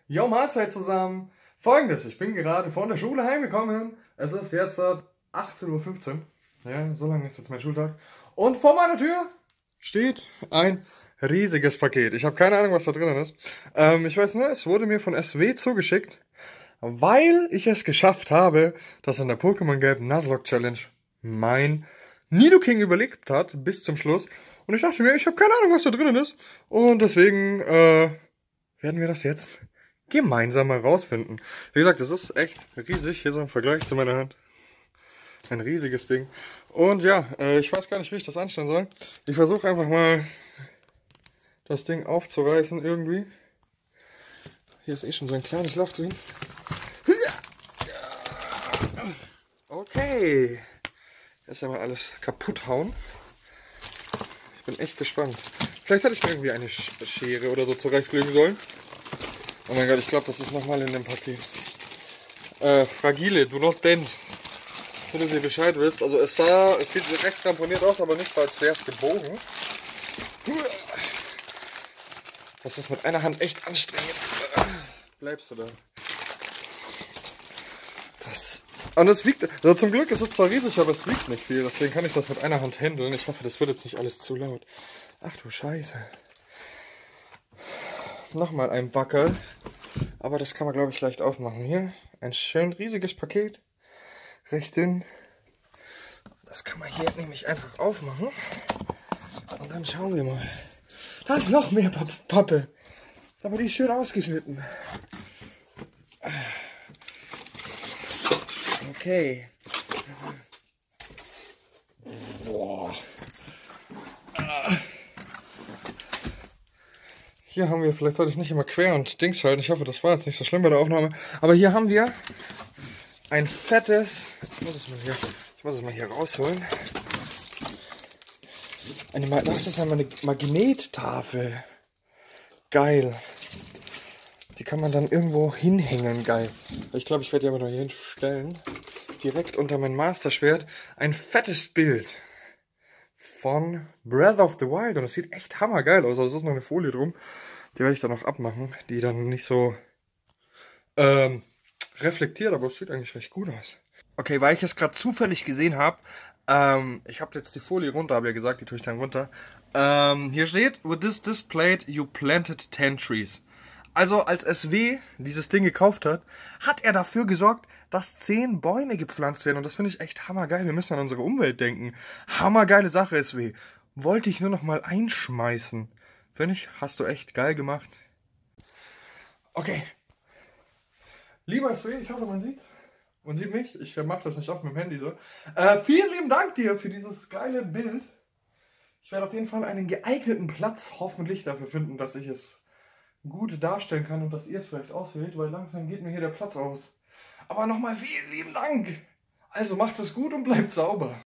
Jo, Mahlzeit zusammen. Folgendes, ich bin gerade von der Schule heimgekommen. Es ist jetzt 18:15 Uhr. Ja, so lange ist jetzt mein Schultag. Und vor meiner Tür steht ein riesiges Paket. Ich habe keine Ahnung, was da drin ist. Ich weiß nur, es wurde mir von SW zugeschickt, weil ich es geschafft habe, dass in der Pokémon Gelb Nuzlocke Challenge mein Nidoking überlebt hat bis zum Schluss. Und ich dachte mir, ich habe keine Ahnung, was da drin ist. Und deswegen werden wir das jetzt gemeinsam mal rausfinden. Wie gesagt, das ist echt riesig. Hier so im Vergleich zu meiner Hand. Ein riesiges Ding. Und ja, ich weiß gar nicht, wie ich das anstellen soll. Ich versuche einfach mal das Ding aufzureißen irgendwie. Hier ist eh schon so ein kleines Loch drin. Okay. Erst einmal alles kaputt hauen. Ich bin echt gespannt. Vielleicht hätte ich mir irgendwie eine Schere oder so zurechtlegen sollen. Oh mein Gott, ich glaube, das ist nochmal in dem Paket. Fragile, do not bend. Wenn ihr Bescheid wisst. Also es sieht recht ramponiert aus, aber nicht, als wäre es gebogen. Das ist mit einer Hand echt anstrengend. Bleibst du da? Und es wiegt, also zum Glück ist es zwar riesig, aber es wiegt nicht viel. Deswegen kann ich das mit einer Hand handeln. Ich hoffe, das wird jetzt nicht alles zu laut. Ach du Scheiße. Nochmal ein Backerl. Aber das kann man, glaube ich, leicht aufmachen. Hier ein schön riesiges Paket. Recht dünn. Das kann man hier nämlich einfach aufmachen. Und dann schauen wir mal. Da ist noch mehr Pappe. Aber die ist schön ausgeschnitten. Okay. Boah. Hier haben wir, vielleicht sollte ich nicht immer quer und Dings halten. Ich hoffe, das war jetzt nicht so schlimm bei der Aufnahme. Aber hier haben wir ein fettes, ich muss es mal hier rausholen. Das ist eine Magnettafel. Geil. Die kann man dann irgendwo hinhängen. Geil. Ich glaube, ich werde die aber noch hier hinstellen. Direkt unter mein Master-Schwert. Ein fettes Bild von Breath of the Wild. Und das sieht echt hammergeil aus. Also es ist noch eine Folie drum. Die werde ich dann noch abmachen. Die dann nicht so reflektiert, aber es sieht eigentlich recht gut aus. Okay, weil ich es gerade zufällig gesehen habe, ich habe jetzt die Folie runter, habe ja gesagt, die tue ich dann runter. Hier steht, with this display you planted 10 trees. Also als SW dieses Ding gekauft hat, hat er dafür gesorgt, dass 10 Bäume gepflanzt werden. Und das finde ich echt hammergeil. Wir müssen an unsere Umwelt denken. Hammergeile Sache, SW. Wollte ich nur noch mal einschmeißen. Finde ich, hast du echt geil gemacht. Okay. Lieber SW, ich hoffe, man sieht. Man sieht mich. Ich mache das nicht oft mit dem Handy so. Vielen lieben Dank dir für dieses geile Bild. Ich werde auf jeden Fall einen geeigneten Platz hoffentlich dafür finden, dass ich es gut darstellen kann und dass ihr es vielleicht auswählt, weil langsam geht mir hier der Platz aus. Aber nochmal vielen lieben Dank. Also macht es gut und bleibt sauber.